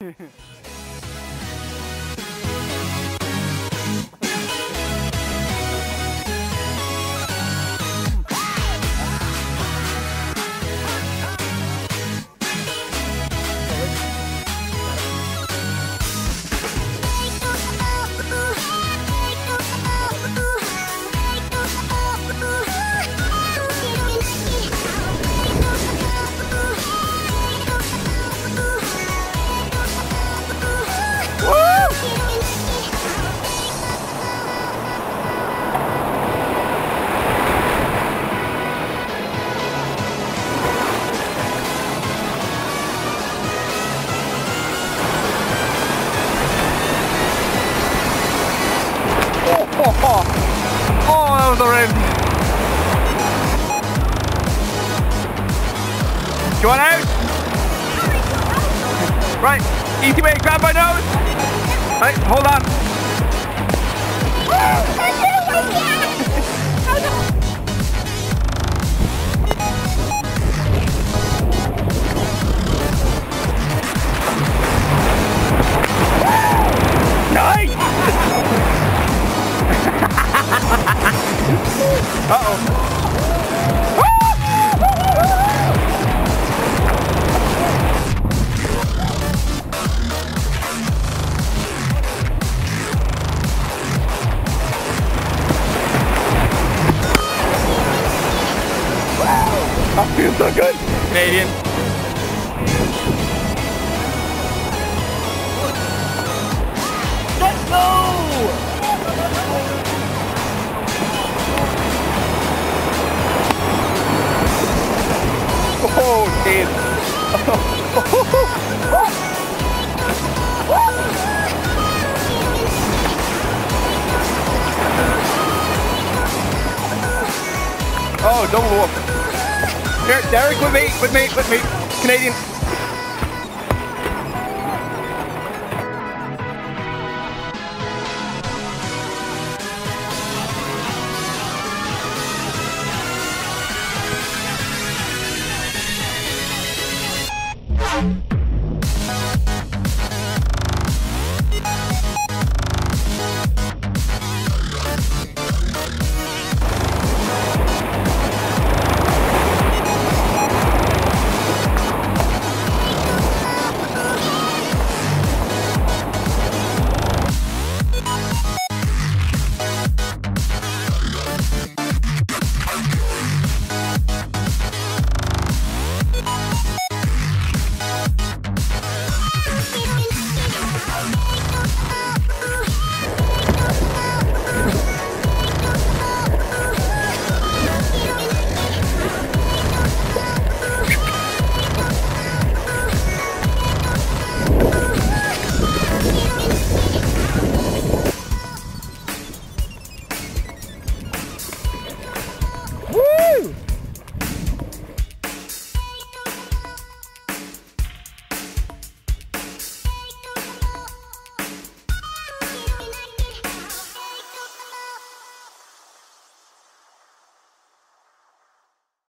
Oh, that was the rim. Do you want out? Right, easy way, grab my nose. Right, hold on. Nice! Uh-oh. That feels so good. Canadian. Let's go! Oh, dude. Oh, double whoop. Here, Derek, with me. Canadian.